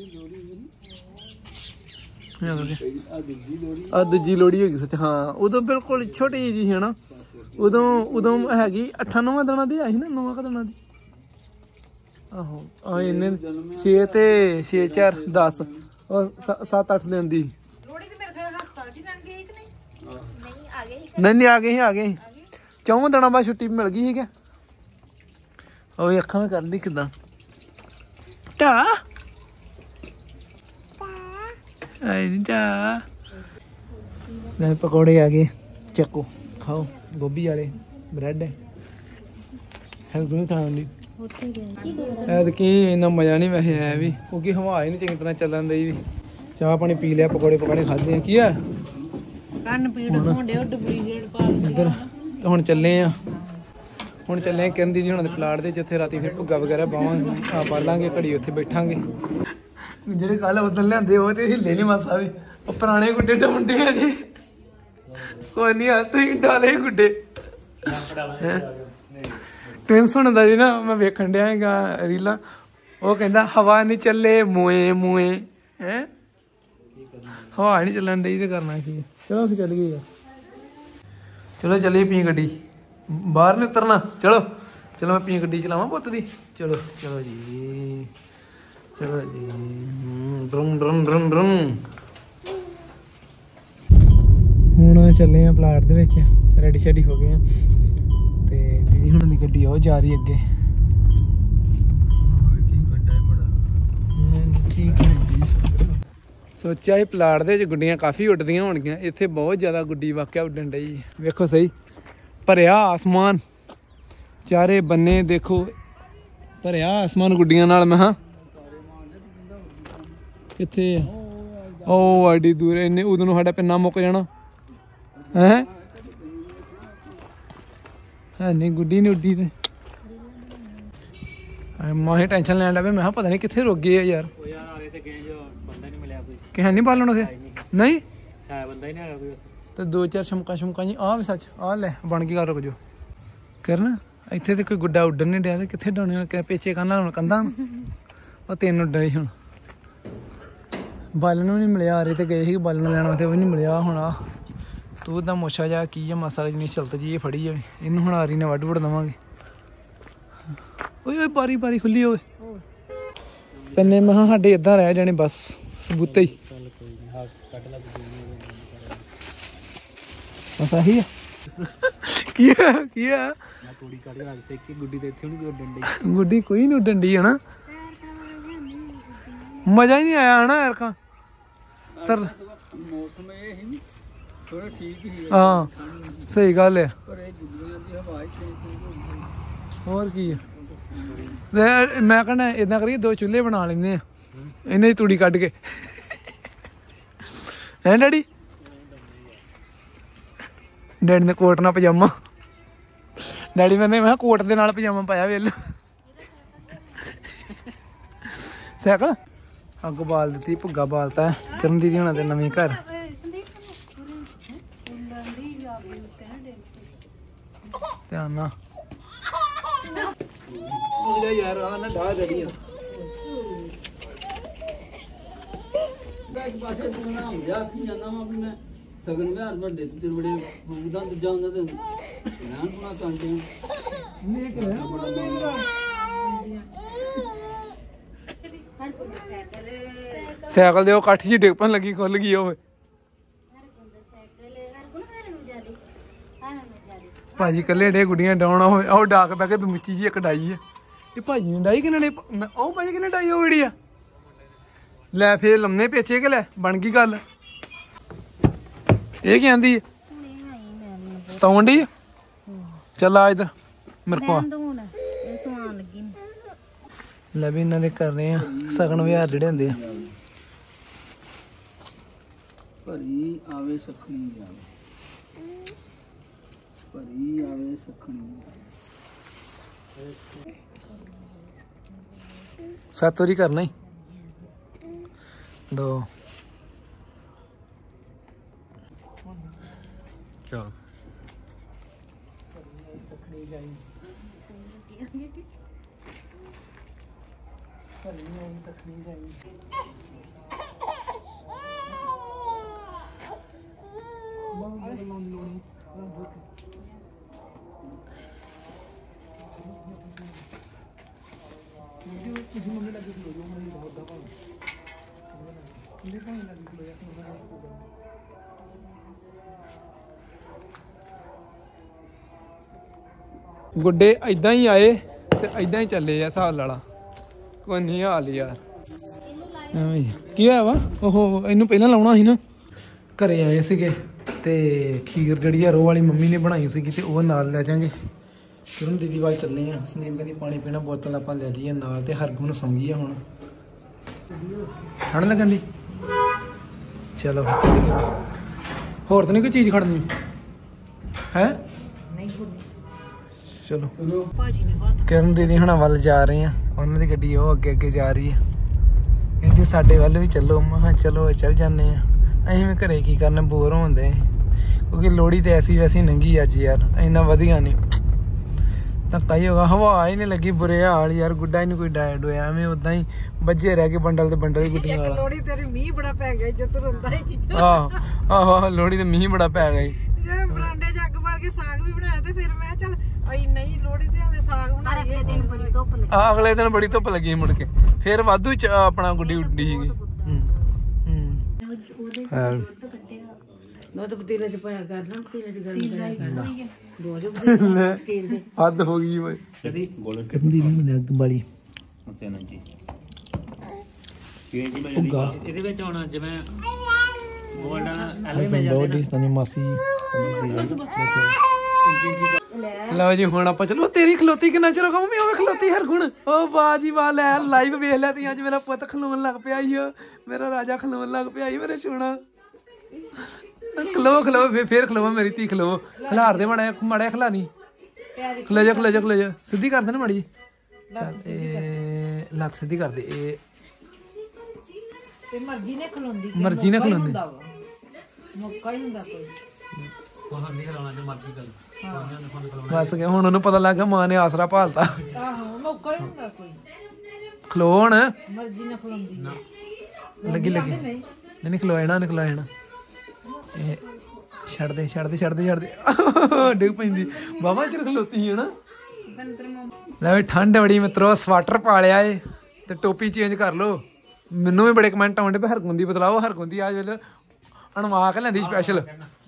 A: ਆ ਦੂਜੀ ਲੋੜੀ ਹੈਗੀ ਸੱਚ ਹਾਂ ਉਦੋਂ ਬਿਲਕੁਲ ਛੋਟੀ ਜਿਹੀ ਸੀ ਹਨਾ ਉਦੋਂ ਹੈਗੀ 8-9 ਦਿਨਾਂ ਦੀ ਆਈ ਸੀ ਨਾ 9 ਦਿਨਾਂ ਦੀ ਆਹੋ ਆ ਇਹਨੇ 6 ਤੇ 6 4 10 7-8 ਦਿਨ ਦੀ
C: ਲੋੜੀ ਤੇ ਮੇਰੇ ਖਿਆਲ ਹਸਪਤਾਲ ਚ ਲੰਘ ਗਈ ਕਿ
A: ਨਹੀਂ ਆ ਗਏ 4 ਦਿਨਾਂ ਬਾਅਦ ਛੁੱਟੀ ਮਿਲ ਗਈ ਠੀਕ ਹੈ ਉਹ ਅੱਖਾਂ ਵਿੱਚ ਕਰਦੀ ਕਿਦਾਂ ਟਾ ਆਈ ਟਾ ਲੈ ਪਕੌੜੇ ਆ ਗਏ ਚੱਕੋ ਖਾਓ ਗੋਭੀ ਵਾਲੇ ਬ੍ਰੈਡ ਹੈਲਪ ਨਹੀਂ ਖਾਣ ਦੀ ਐਤਕੀ ਇੰਨਾ ਮਜ਼ਾ ਨਹੀਂ ਵੈਸੇ ਆਇਆ ਵੀ ਕਿਉਂਕਿ ਹਵਾ ਹੀ ਨਹੀਂ ਚੰਗੀ ਤਰ੍ਹਾਂ ਚੱਲਣ ਦਈ ਵੀ ਚਾਹ ਪਾਣੀ ਪੀ ਲਿਆ ਪਕੌੜੇ ਪਕਾੜੇ ਖਾਦੇ ਆ ਕੀ ਆ
C: ਕੰਨ ਪੀੜ ਹੋਣਦੇ ਉਹ ਡੁਪਲੀਕੇਟ ਪਾ
A: ਇੱਧਰ ਹੁਣ ਚੱਲੇ ਆ ਕਿਰਨ ਦੀਦੀ ਹੁਣਾਂ ਦੇ ਪਲਾਟ ਦੇ ਜਿੱਥੇ ਰਾਤੀ ਫਿਰ ਭੁੱਗਾ ਵਗੈਰਾ ਪਾਵਾਂਗੇ ਆ ਪਾਲਾਂਗੇ ਘੜੀ ਉੱਥੇ ਬੈਠਾਂਗੇ ਜਿਹੜੇ ਕੱਲ ਉਦਣ ਲਿਆਂਦੇ ਉਹ ਤੇ ਹਿੱਲੇ ਨਹੀਂ ਮਾਸਾ ਵੀ ਉਹ ਪੁਰਾਣੇ ਗੁੱਡੇ ਢਾਉਂਦੇ ਆ ਜੀ ਕੋਈ ਨਹੀਂ ਆ ਤੁਸੀਂ ਡਾਲੇ ਗੁੱਡੇ ਟਵਿੰਸ ਹੁੰਦਾ ਜੀ ਨਾ ਮੈਂ ਵੇਖਣ ਡਿਆ ਹੈਗਾ ਰੀਲਾਂ ਉਹ ਕਹਿੰਦਾ ਹਵਾ ਨਹੀਂ ਚੱਲੇ ਮੂਏ ਹੈ ਹਵਾ ਨਹੀਂ ਚੱਲਣ ਡਈ ਤੇ ਕਰਨਾ ਕੀ ਚਲੋ ਫਿਰ ਚੱਲ ਗਏ ਚਲੋ ਚੱਲੀਏ ਪੀ ਗੱਡੀ ਬਾਹਰ ਨਹੀਂ ਉਤਰਨਾ ਚਲੋ ਮੈਂ ਪੀ ਗੱਡੀ ਚਲਾਵਾਂ ਪੁੱਤ ਦੀ ਚਲੋ ਜੀ ਡਰਮ ਹੁਣ ਚੱਲੇ ਆ ਪਲਾਟ ਦੇ ਵਿੱਚ ਰੈਡੀ ਸ਼ੈਡੀ ਹੋ ਗਏ ਆ ਤੇ ਦੀਦੀ ਹੁਣ ਦੀ ਗੱਡੀ ਉਹ ਜਾ ਰਹੀ ਅੱਗੇ ਠੀਕ ਹੈ ਸੋਚਿਆ ਇਹ ਪਲਾਟ ਦੇ ਵਿੱਚ ਗੁੱਡੀਆਂ ਕਾਫੀ ਉੱਡਦੀਆਂ ਹੋਣਗੀਆਂ ਇੱਥੇ ਬਹੁਤ ਜ਼ਿਆਦਾ ਗੁੱਡੀ ਵਾਕਿਆ ਉੱਡਣ ਡਈ ਵੇਖੋ ਸਹੀ ਭਰਿਆ ਆਸਮਾਨ ਚਾਰੇ ਬੰਨੇ ਦੇਖੋ ਭਰਿਆ ਆਸਮਾਨ ਗੁੱਡੀਆਂ ਨਾਲ ਮੈਂ ਹਾਂ ਕਿੱਥੇ ਉਹ ਆਡੀ ਦੂਰ ਇੰਨੇ ਉਦੋਂ ਨੂੰ ਸਾਡਾ ਪਿੰਨਾ ਮੁੱਕ ਜਾਣਾ ਹੈ ਨਹੀਂ ਗੁੱਡੀ ਨਹੀਂ ਉੱਡੀ ਤੇ ਮਾਹੀ ਟੈਨਸ਼ਨ ਲੈਣ ਲੱਗੇ ਮੈਂ ਕਿਹਾ ਪਤਾ ਨਹੀਂ ਕਿੱਥੇ ਰੁਕ ਗਏ ਆ ਯਾਰ ਕਿਹਾ ਨਹੀਂ ਬਾਲਣ ਉਥੇ ਨਹੀਂ ਤੇ 2-4 ਸ਼ਮਕਾ ਜੀ ਆ ਵੀ ਸੱਚ ਆ ਲੈ ਬਣ ਗਈ ਕਰ ਜੋ ਕਰਨ ਇੱਥੇ ਤੇ ਕੋਈ ਗੁੱਡਾ ਉੱਡਣ ਨਹੀਂ ਡਿਆ ਤੇ ਕਿੱਥੇ ਡਾਉਣੇ ਪੇਚੇ ਕੰਨਾਂ ਹੁਣ ਕੰਧਾਂ ਉਹ 3 ਉੱਡਣ ਸੀ ਹੁਣ ਬਾਲਣ ਨੂੰ ਨਹੀਂ ਮਿਲਿਆ ਆ ਰਹੇ ਤੇ ਗਏ ਸੀ ਬਾਲਣ ਲੈਣ ਵਾਸਤੇ ਉਹ ਵੀ ਨਹੀਂ ਮਿਲਿਆ ਹੁਣ ਆ ਤੂੰ ਤਾਂ ਮੋਛਾ ਜਾ ਕੀ ਆ ਮਾਸਾ ਜਿੰਨੀ ਚਲਤ ਜੀ ਇਹ ਫੜੀ ਜਾਵੇ ਇਹਨੂੰ ਹੁਣ ਆਰੀ ਨੇ ਵੱਢ ਦੇਵਾਂਗੇ ਓਏ ਬਾਰੀ ਖੁੱਲੀ ਹੋਵੇ ਪੰਨੇ ਮਹਾਂ ਸਾਡੇ ਏਦਾਂ ਰਹਿ ਜਾਣੇ ਬਸ ਸਬੂਤੇ ਹੀ ਬਸ ਆਹੀ ਆ ਕੀ ਆ ਗੁੱਡੀ ਕੋਈ ਨਹੀਂ ਉੱਡਣ ਡਈ ਹਨਾ ਮਜ਼ਾ ਹੀ ਨਹੀਂ ਆਇਆ ਹਨਾ ਯਾਰ ਕਾ
D: ਮੌਸਮ ਇਹ ਹੀ ਥੋੜਾ ਠੀਕ ਹੀ
A: ਹਾਂ ਸਹੀ ਗੱਲ ਹੈ ਹੋਰ ਕੀ ਆ ਮੈਂ ਕਹਿੰਦਾ ਏਦਾਂ ਕਰੀਏ 2 ਚੁੱਲ੍ਹੇ ਬਣਾ ਲੈਂਦੇ ਆ ਇਹਨਾਂ ਦੀ ਤੂੜੀ ਕੱਢ ਕੇ ਹੈ ਡੈਡੀ ਨੇ ਕੋਟ ਨਾਲ ਪਜਾਮਾ ਡੈਡੀ ਮੈਂ ਕੋਟ ਦੇ ਨਾਲ ਪਜਾਮਾ ਪਾਇਆ ਵੇਲ ਸਾਈਕਲ ਅੱਗ ਬਾਲ ਦਿੱਤੀ ਭੁੱਗਾ ਬਾਲਤਾ ਕਰਨ ਦੀਦੀ ਹੋਣਾ ਦੇ ਨਵੇਂ ਘਰ ਧਿਆਨ ਨਾਲ ਯਾਰ ਆ ਨਾ ਢਾ ਜੜੀ ਆ
D: ਇੱਕ ਪਾਸੇ ਤੂੰ ਨਾ ਹੁੰਦਿਆ ਆਖੀ ਜਾਂਦਾ ਵਾਂ ਵੀ ਮੈਂ ਸਗਨ ਵਿਹਾਰ ਵੱਡੇ ਤੇ ਬੜੇ ਮੰਗਦਾ ਦੂਜਾ ਹੁੰਦਾ ਤੇ ਰਹਿਣ ਪੁਣਾ ਕਰਦੇ
A: ਨੇਕ ਰਹਿ ਸਾਈਕਲ ਦੇ ਉਹ ਕਾਠੀ ਜੀ ਡਿੱਗ ਪਣ ਲੱਗੀ ਖੁੱਲ ਗਈ ਉਹ ਭਾਜੀ ਕੱਲੇ ਡੇ ਗੁੱਡੀਆਂ ਡਾਉਣਾ ਹੋਏ ਉਹ ਡਾਕ ਪੈ ਕੇ ਮਿੱਟੀ ਜੀ ਇੱਕ ਡਾਈ ਹੈ ਇਹ ਭਾਜੀ ਨੇ ਡਾਈ ਕਿਹਨਾਂ ਨੇ ਉਹ ਭਾਜੀ ਕਿਹਨੇ ਡਾਈ ਉਹ ਜਿਹੜੀ ਆ ਲੈ ਫੇਰ ਲੰਮੇ ਪੇਚੇ ਕਿ ਲੈ ਬਣ ਗਈ ਗੱਲ ਇਹ ਕੀ ਆਂਦੀ ਸਤਾਉਣ ਡਈ ਚੱਲ ਆ ਇਧਰ ਮੇਰੇ ਕੋਲ ਲੈ ਵੀ ਇਹਨਾਂ ਦੇ ਕਰ ਰਹੇ ਆ ਸਗਨ ਵਿਹਾਰ ਜਿਹੜੇ ਹੁੰਦੇ ਆ
D: ਭਰੀ ਆਵੇ ਸਖਣੀ ਜਾਵੇ ਭਰੀ ਆਵੇ ਸਖਣੀ
A: 7 ਵਾਰੀ ਕਰਨਾ ਹੀ 2
B: ਚਲ
A: ਗੁੱਡੇ ਇਦਾਂ ਹੀ ਆਏ ਤੇ ਇਦਾਂ ਹੀ ਚੱਲੇ ਆ ਹਿਸਾਬ ਲਾਲਾ ਕੋਈ ਨਹੀਂ ਹਾਲ ਯਾਰ ਐਵੇਂ ਹੀ। ਕੀ ਹੋਇਆ ਵਾ ਉਹ ਇਹਨੂੰ ਪਹਿਲਾਂ ਲਾਉਣਾ ਸੀ ਨਾ ਘਰੇ ਆਏ ਸੀਗੇ ਤੇ ਖੀਰ ਜਿਹੜੀ ਆ ਰੋਹ ਵਾਲੀ ਮੰਮੀ ਨੇ ਬਣਾਈ ਸੀਗੀ ਤੇ ਉਹ ਨਾਲ ਲੈ ਜਾਾਂਗੇ ਕਿਰਨ ਦੀਦੀ ਵੱਲ ਚੱਲੇ ਆ ਸੰਦੀਪ ਕਹਿੰਦੀ ਪਾਣੀ ਪੀਣਾ ਬੋਤਲ ਆਪਾਂ ਲੈ ਲਈਏ ਨਾਲ ਤੇ ਹਰਗੁਣ ਸੌਂ ਗਈ ਆ ਹੁਣ ਠੰਡ ਲੱਗਣ ਦੀ ਚਲੋ ਹੋਰ ਤਾਂ ਨਹੀਂ ਕੋਈ ਚੀਜ਼ ਖੜਨੀ ਹੈ ਚਲੋ ਕਿਰਨ ਦੀਦੀ ਹੁਣਾਂ ਵੱਲ ਜਾ ਰਹੇ ਆ ਉਹਨਾਂ ਦੀ ਗੱਡੀ ਉਹ ਅੱਗੇ ਅੱਗੇ ਜਾ ਰਹੀ ਆ ਕਹਿੰਦੀ ਸਾਡੇ ਵੱਲ ਵੀ ਚੱਲੋ ਮੈਂ ਕਿਹਾ ਚਲੋ ਚੱਲ ਜਾਂਦੇ ਆ ਅਸੀਂ ਵੀ ਘਰੇ ਕੀ ਕਰਨਾ ਬੋਰ ਹੁੰਦੇ ਕਿਉਂਕਿ ਲੋਹੜੀ ਤੇ ਐਸੀ ਵੈਸੀ ਲੰਘੀ ਅੱਜ ਯਾਰ ਇੰਨਾ ਵਧੀਆ ਨਹੀਂ ਧੱਕਾ ਹੀ ਹੋਗਾ ਹਵਾ ਹੀ ਨਹੀਂ ਲੱਗੀ ਬੁਰੇ ਹਾਲ ਯਾਰ ਗੁੱਡਾ ਹੀ ਨਹੀਂ ਕੋਈ ਡਾਇਡ ਹੋਇਆ ਐਵੇਂ ਉਦਾਂ ਹੀ ਵੱਜੇ ਰਹਿ ਕੇ ਬੰਡਲ ਤੇ ਬੰਡਲ ਹੀ ਗੁੱਡੀਆਂ ਵਾਲਾ
C: ਲੋੜੀ ਤੇਰੀ ਮੀਂਹ ਬੜਾ ਪੈ ਗਿਆ ਜਦ ਰੋਂਦਾ ਹੀ
A: ਆਹੋ ਲੋਹੜੀ ਤੇ ਮੀਂਹ ਬੜਾ ਪੈ ਗਿਆ
C: ਜੇ ਬਰਾਂਡੇ 'ਚ ਅੱਗ ਬਾਲ ਕੇ ਸਾਗ ਵੀ ਬਣਾਇਆ ਤੇ ਫਿਰ ਮੈਂ ਚੱਲ ਅਈ ਨਹੀਂ ਲੋੜੀ ਤੇ ਹਲੇ ਸਾਗ ਬਣਾ ਅਗਲੇ ਦਿਨ ਬੜੀ ਧੁੱਪ ਲੱਗੀ
A: ਅਗਲੇ ਦਿਨ ਬੜੀ ਧੁੱਪ ਲੱਗੀ ਮੁੜ ਕੇ ਫਿਰ ਵਾਧੂ ਆਪਣਾ ਗੁੱਡੀ ਉੱਡੀ ਸੀਗੀ
C: ਦੁੱਧ ਪਤੀਲੇ 'ਚ ਪਾਇਆ ਕਰਨਾ ਪਤੀਲੇ 'ਚ ਗਰਮ ਕਰਿਆ ਕਰਨਾ ਦੋ ਜੋ ਤੇਲ ਦੇ
A: ਹੱਦ ਹੋ ਗਈ ਓਏ
B: ਕਦੀ ਬੋਲ
A: ਕੰਦੀ ਨਹੀਂ મને ਅੱਗ ਬਾਲੀ
B: ਓਕੇ ਨਾ ਜੀ ਇਹਦੇ ਵਿੱਚ ਹੁਣ ਜਿਵੇਂ ਗੋਲਡਨ ਐਲੇ ਮਿਲ ਜਾਂਦੇ
A: ਲੋਡੀ ਸਤਾਨੀ ਮਾਸੀ ਲਓ ਜੀ ਹੁਣ ਆਪਾਂ ਚਲੋ ਤੇਰੀ ਖਲੋਤੀ ਕਿੰਨਾ ਚਿਰ ਹੋ ਗਿਆ ਮੰਮੀ ਉਹ ਖਲੋਤੀ ਹਰਗੁਣ ਉਹ ਵਾਹ ਜੀ ਵਾਹ ਲੈ ਲਾਈਵ ਵੇਖ ਲਿਆ ਤੀ ਅੱਜ ਮੇਰਾ ਪੁੱਤ ਖਲੋਣ ਲੱਗ ਪਿਆ ਈ ਮੇਰਾ ਰਾਜਾ ਖਲੋਣ ਲੱਗ ਪਿਆ ਈ ਮੇਰੇ ਸੋਹਣਾ ਖਲੋ ਫੇਰ ਖਲੋ ਮੇਰੀ ਧੀ ਖਲੋ ਖਿਲਾਰ ਦੇ ਮੜਿਆ ਖਿਲਾਣੀ ਖਲੋ ਜਾ ਸਿੱਧੀ ਕਰ ਦੇ ਨਾ ਮੜੀ ਚੱਲ ਇਹ ਲੱਤ ਸਿੱਧੀ ਕਰ ਦੇ ਇਹ
C: ਤੇ ਮਰਜ਼ੀ ਨੇ ਖਲੋਂਦੀ ਮੌਕਾ ਹੀ ਹੁੰਦਾ ਕੋਈ
B: ਉਹ ਨਹੀਂ ਕਰਾਉਣਾ ਜੋ ਮਰਜ਼ੀ ਕਰ
A: ਬਸ ਗਿਆ ਹੁਣ ਉਹਨੂੰ ਪਤਾ ਲੱਗ ਗਿਆ ਮਾਂ ਨੇ ਆਸਰਾ ਭਾਲਤਾ
C: ਆਹੋ ਮੌਕਾ ਹੀ ਹੁੰਦਾ ਕੋਈ
A: ਖਲੋ ਹੁਣ
C: ਮਰਜ਼ੀ ਨਾਲ ਖਲੋਂਦੀ
A: ਲੱਗੀ ਨਹੀਂ ਖਲੋਇਆ ਨਾ ਇਹ ਛੱਡ ਦੇ ਡਿੱਗ ਪੈਂਦੀ ਬਾਬਾ ਚਿਰ ਖਲੋਤੀ ਹੈ ਨਾ ਲੈ ਵੀ ਠੰਡ ਬੜੀ ਮਿੱਤਰੋ ਸਵਾਟਰ ਪਾ ਲਿਆ ਏ ਤੇ ਟੋਪੀ ਚੇਂਜ ਕਰ ਲੋ ਮੈਨੂੰ ਵੀ ਬੜੇ ਕਮੈਂਟ ਆਉਂਦੇ ਪਏ ਹਰਗੁਣ ਦੀ ਬਦਲਾਓ ਹਰਗੁਣ ਦੀ ਅੱਜ ਵੇਲੇ ਅਣਵਾ ਕੇ ਲੈਂਦੀ ਸਪੈਸ਼ਲ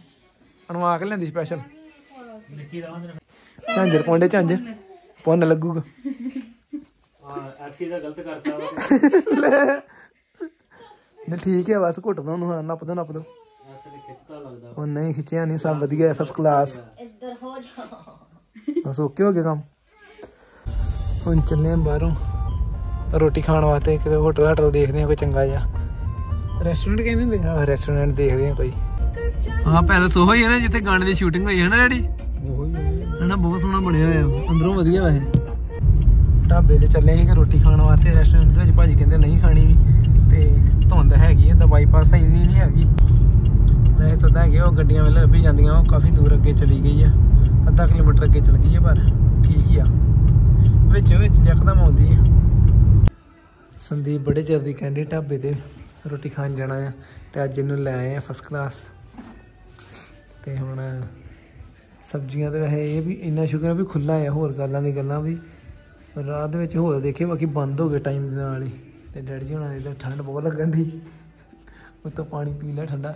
A: ਝਾਂਜਰ ਪਾਉਂਦੇ ਝਾਂਜਰ ਪੁੰਨ ਲੱਗੂਗਾ
B: ਐਸੀ ਦਾ ਗਲਤ ਕਰਤਾ ਵਾ
A: ਨਹੀਂ ਠੀਕ ਹੈ ਬਸ ਘੁੱਟ ਦੋ ਉਹਨੂੰ ਨੱਪ ਦੋ ਉਹ ਨਹੀਂ ਖਿੱਚਿਆ ਨਹੀਂ ਸਭ ਵਧੀਆ ਫਸਟ ਕਲਾਸ
C: ਇੱਧਰ ਹੋ ਜਾ
A: ਬਸ ਓਕੇ ਹੋ ਗਿਆ ਕੰਮ ਹੁਣ ਚੱਲੇ ਬਾਹਰੋਂ ਰੋਟੀ ਖਾਣ ਵਾਸਤੇ ਕਿਤੇ ਹੋਟਲ ਦੇਖਦੇ ਆ ਕੋਈ ਚੰਗਾ ਜਿਹਾ ਰੈਸਟੋਰੈਂਟ ਕਹਿੰਦੇ ਹੁੰਦੇ ਆ ਰੈਸਟੋਰੈਂਟ ਦੇਖਦੇ ਆ ਕੋਈ ਹਾਂ ਪੈਲਸ ਉਹ ਹੀ ਹੈ ਨਾ ਜਿੱਥੇ ਗਾਣੇ ਦੀ ਸ਼ੂਟਿੰਗ ਹੋਈ ਹੈ ਨਾ ਡੈਡੀ ਹਨਾ ਬਹੁਤ ਸੋਹਣਾ ਬਣਿਆ ਹੋਇਆ ਅੰਦਰੋਂ ਵਧੀਆ ਵੈਸੇ ਢਾਬੇ ਤੇ ਚੱਲੇ ਸੀ ਕਿ ਰੋਟੀ ਖਾਣ ਵਾਸਤੇ ਰੈਸਟੋਰੈਂਟ ਦੇ ਵਿੱਚ ਭਾਜੀ ਕਹਿੰਦੇ ਨਹੀਂ ਖਾਣੀ ਵੀ ਤੇ ਧੁੰਦ ਹੈਗੀ ਹੈ ਤਾਂ ਬਾਈਪਾਸ ਇੰਨੀ ਨਹੀਂ ਹੈਗੀ ਵੈਸੇ ਤਾਂ ਹੈਗੇ ਉਹ ਗੱਡੀਆਂ ਵੇਲੇ ਲੱਭੀ ਜਾਂਦੀਆਂ ਉਹ ਕਾਫੀ ਦੂਰ ਅੱਗੇ ਚਲੀ ਗਈ ਆ ਅੱਧਾ ਕਿਲੋਮੀਟਰ ਅੱਗੇ ਚਲ ਗਈ ਆ ਪਰ ਠੀਕ ਹੀ ਆ ਵਿੱਚ ਯਕਦਮ ਆਉਂਦੀ ਆ ਸੰਦੀਪ ਬੜੇ ਚਿਰ ਦੀ ਕਹਿੰਦੀ ਢਾਬੇ ਤੇ ਰੋਟੀ ਖਾਣ ਜਾਣਾ ਆ ਤੇ ਅੱਜ ਇਹਨੂੰ ਲੈ ਆਏ ਆ ਫਸਟ ਕਲਾਸ ਤੇ ਹੁਣ ਸਬਜ਼ੀਆਂ ਤੇ ਵੈਸੇ ਇਹ ਵੀ ਇੰਨਾ ਸ਼ੁਕਰ ਵੀ ਖੁੱਲਾ ਆ ਹੋਰ ਗੱਲਾਂ ਦੀ ਗੱਲਾਂ ਵੀ ਰਾਤ ਦੇ ਵਿੱਚ ਹੋਰ ਦੇਖੇ ਬਾਕੀ ਬੰਦ ਹੋ ਗਏ ਟਾਈਮ ਦੇ ਨਾਲ ਹੀ ਤੇ ਡੈਡੀ ਜੀ ਹੁਣਾਂ ਦੀ ਠੰਡ ਬਹੁਤ ਲੱਗਣ ਦੀ ਉੱਤੋਂ ਪਾਣੀ ਪੀ ਲਿਆ ਠੰਡਾ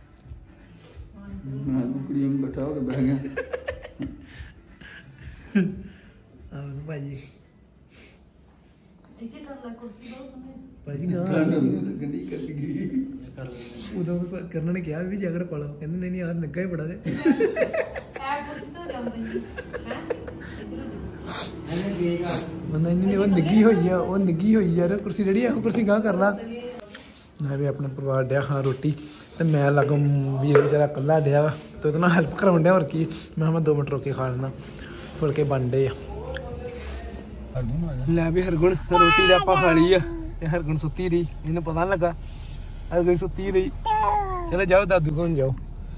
D: ਮੈਂ ਕੁੜੀ ਨੂੰ ਬੈਠਾ ਹੋ ਕੇ ਬਹਿ ਗਿਆ
A: ਆਹ ਭਾਜੀ ਭਾਜੀ
D: ਗੱਡੀ ਕੱਟ ਗਈ
A: ਉਦੋਂ ਕਰਨ ਨੇ ਕਿਹਾ ਵੀ ਜੈਕਟ ਪਾ ਲਓ ਕਹਿੰਦੇ ਨਹੀਂ ਯਾਰ ਨਿੱਘਾ ਹੀ ਬੜਾ ਦੇ ਨਹੀਂ ਉਹ ਨਿੱਗੀ ਹੋਈ ਯਾਰ ਕੁਰਸੀ ਜਿਹੜੀ ਇਹੋ ਕੁਰਸੀ ਗਾਂ ਕਰ ਲਾ ਮੈਂ ਵੀ ਆਪਣੇ ਪਰਿਵਾਰ ਡਿਆ ਖਾਂ ਰੋਟੀ ਤੇ ਮੈਂ ਲਾਗੋਂ ਵੀਰ ਵਿਚਾਰਾ ਇਕੱਲਾ ਡਿਆ ਵਾ ਤੇ ਉਹਦੇ ਨਾਲ ਹੈਲਪ ਕਰਾਉਣ ਡਿਆ ਹੋਰ ਕੀ ਮੈਂ 2 ਮਿੰਟ ਰੁਕ ਕੇ ਖਾ ਲੈਣਾ ਫੁਲਕੇ ਬਣ ਡੇ ਆ ਲੈ ਵੀ ਹਰਗੁਣ ਰੋਟੀ ਦਾ ਆਪਾਂ ਖਾ ਲਈ ਆ ਤੇ ਹਰਗੁਣ ਸੁੱਤੀ ਰਹੀ ਇਹਨੂੰ ਪਤਾ ਨੀ ਲੱਗਾ ਹਰਗੁਣ ਸੁੱਤੀ ਰਹੀ ਚਲੋ ਜਾਓ ਦਾਦੂ ਕੋਲ ਜਾਓ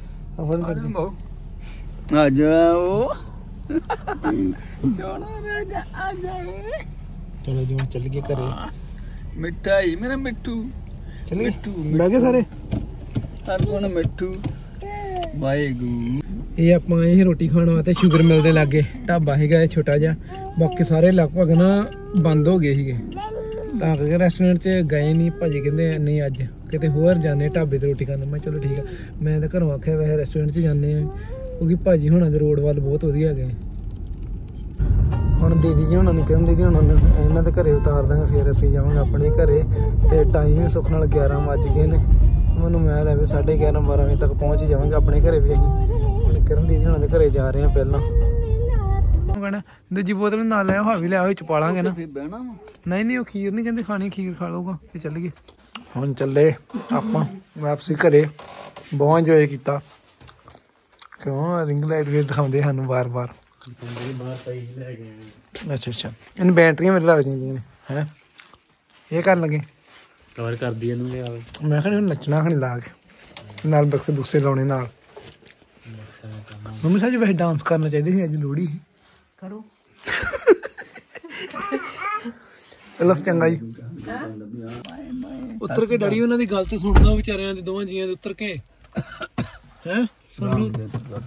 D: ਆ ਜਾਓ
A: ਚਲੋ ਜੀ ਹੁਣ ਚੱਲ ਗਏ ਘਰੇ
D: ਮਿਠਾਈ ਮੇਰਾ ਮਿੱਠੂ
A: ਚਲੇ ਬਹਿ ਗਏ ਸਾਰੇ
D: ਹਰ ਕੋਣ ਮਿੱਠੂ ਵਾਹਿਗੁਰੂ।
A: ਇਹ ਆਪਾਂ ਇਹ ਰੋਟੀ ਖਾਣ ਵਾਸਤੇ ਸ਼ੂਗਰ ਮਿਲ ਦੇ ਲਾਗੇ ਢਾਬਾ ਹੈਗਾ ਇਹ ਛੋਟਾ ਜਿਹਾ, ਬਾਕੀ ਸਾਰੇ ਲਗਭਗ ਨਾ ਬੰਦ ਹੋ ਗਏ ਸੀਗੇ ਤਾਂ ਕਰਕੇ ਰੈਸਟੋਰੈਂਟ 'ਚ ਗਏ ਨਹੀਂ। ਭਾਜੀ ਕਹਿੰਦੇ ਨਹੀਂ ਅੱਜ ਕਿਤੇ ਹੋਰ ਜਾਂਦੇ ਢਾਬੇ ਤੇ ਰੋਟੀ ਖਾਣ। ਮੈਂ ਚਲੋ ਠੀਕ ਆ, ਮੈਂ ਤਾਂ ਘਰੋਂ ਆਖਿਆ ਵੈਸੇ ਰੈਸਟੋਰੈਂਟ 'ਚ ਜਾਂਦੇ ਆ ਕਿਉਂਕਿ ਭਾਜੀ ਹੁਣਾਂ ਦੇ ਰੋਡ ਵੱਲ ਬਹੁਤ ਵਧੀਆ ਹੈਗੇ। ਹੁਣ ਦੀਦੀ ਜੀ ਹੁਣਾਂ ਨੂੰ ਕਹਿੰਦੇ ਦੀਦੀ ਹੁਣਾਂ ਨੂੰ ਇਹਨਾਂ ਦੇ ਘਰੇ ਉਤਾਰ ਦਾਂਗੇ, ਫਿਰ ਅਸੀਂ ਜਾਵਾਂਗੇ ਆਪਣੇ ਘਰੇ। ਤੇ ਟਾਈਮ ਵੀ ਸੁੱਖ ਨਾਲ 11 ਵੱਜ ਗਏ ਨੇ। ਮੈਨੂੰ ਮੈਂ ਲੈ ਵੀ 11:30 12 ਵਜੇ ਤੱਕ ਪਹੁੰਚ ਹੀ ਜਾਵਾਂਗੇ ਆਪਣੇ ਘਰੇ ਵੀ। ਅਸੀਂ ਹੁਣ ਕਿਰਨ ਦੀਦੀ ਹੁਣਾਂ ਦੇ ਘਰੇ ਜਾ ਰਹੇ ਹਾਂ ਪਹਿਲਾਂ। ਕਹਿਣਾ ਦੂਜੀ ਬੋਤਲ ਨਾਲ ਲਿਆ, ਹਵਾ ਵੀ ਲਿਆ ਵਿੱਚ ਪਾ ਲਾਂਗੇ ਨਾ।
D: ਬਹਿਣਾ
A: ਨਹੀਂ ਨਹੀਂ ਉਹ ਖੀਰ ਨਹੀਂ ਕਹਿੰਦੇ ਖਾਣੀ, ਖੀਰ ਖਾ ਲਊਗਾ। ਇਹ ਚੱਲ ਗਏ ਹੁਣ ਚੱਲੇ ਆਪਾਂ ਵਾਪਸੀ ਘਰੇ। ਬਹੁਤ ਇੰਜੋਏ ਕੀਤਾ ਕਿਉਂ ਰਿੰਗ ਲਾਈਟ ਵੀ ਦਿਖਾਉਂਦੇ ਸਾਨੂੰ ਵਾਰ-ਵਾਰ। ਅੱਛਾ ਅੱਛਾ ਇਹਨੂੰ ਬੈਟਰੀਆਂ ਮੇਰੇ ਲੱਗ ਜਾਂਦੀਆਂ ਨੇ ਹੈ। ਇਹ ਕਰਨ ਲੱਗੇ
B: ਕਵਰ ਕਰਦੀ ਇਹਨੂੰ ਲਿਆ।
A: ਮੈਂ ਕਿਹਾ ਨੱਚਣਾ ਖਣੀ ਲਾ ਕੇ ਨਾਲ ਬਕਸੇ ਬੁਕਸੇ ਲਾਉਣੇ ਨਾਲ। ਮੰਮੀ ਸਾਜੀ ਵੈਸੇ ਡਾਂਸ ਕਰਨਾ ਚਾਹੀਦਾ ਸੀ, ਅੱਜ ਲੋਹੜੀ
C: ਕਰੋ।
A: ਚਲੋ ਚੰਗਾ ਜੀ। ਉੱਤਰ ਕੇ ਡੈਡੀ ਉਹਨਾਂ ਦੀ ਗੱਲ ਤੇ ਸੁਣਦਾ ਵਿਚਾਰਿਆਂ ਦੇ ਦੋਵਾਂ ਜੀਆਂ ਦੇ ਉੱਤਰ ਕੇ ਹੈ ਸੁਣ ਲਓ।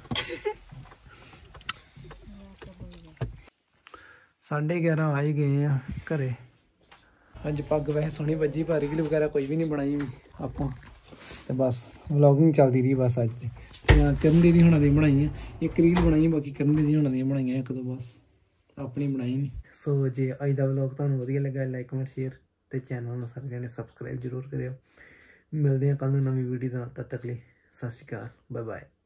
A: 11:30 ਆ ਹੀ ਗਏ ਆ ਘਰੇ। ਅੱਜ ਪੱਗ ਵੈਸੇ ਸੋਹਣੀ ਵੱਜੀ, ਪਰ ਰੀਲ ਵਗੈਰਾ ਕੋਈ ਵੀ ਨਹੀਂ ਬਣਾਈ ਆਪਾਂ ਤੇ ਬਸ ਵਲੌਗਿੰਗ ਚੱਲਦੀ ਰਹੀ ਬਸ। ਅੱਜ ਤੇ ਕਰਨ ਦੀਦੀ ਹੁਣਾਂ ਦੀ ਬਣਾਈ ਆ, ਇੱਕ ਰੀਲ ਬਣਾਈ, ਬਾਕੀ ਕਰਨ ਦੀਦੀ ਹੁਣਾਂ ਦੀਆਂ ਬਣਾਈਆਂ ਇੱਕ ਦੋ ਬਸ, ਆਪਣੀ ਬਣਾਈ ਨਹੀਂ। ਸੋ ਜੇ ਅੱਜ ਦਾ ਵਲੌਗ ਤੁਹਾਨੂੰ ਵਧੀਆ ਲੱਗਾ ਲਾਈਕ ਕਮੈਂਟ ਸ਼ੇਅਰ ਤੇ ਚੈਨਲ ਨੂੰ ਸਾਰੇ ਜਣੇ ਸਬਸਕ੍ਰਾਈਬ ਜ਼ਰੂਰ ਕਰਿਓ। ਮਿਲਦੇ ਹਾਂ ਕੱਲ੍ਹ ਨੂੰ ਨਵੀਂ ਵੀਡੀਓ ਦੇ ਨਾਲ, ਤਦ ਤੱਕ ਲਈ ਸਤਿ ਸ਼੍ਰੀ ਅਕਾਲ, ਬਾਏ ਬਾਏ।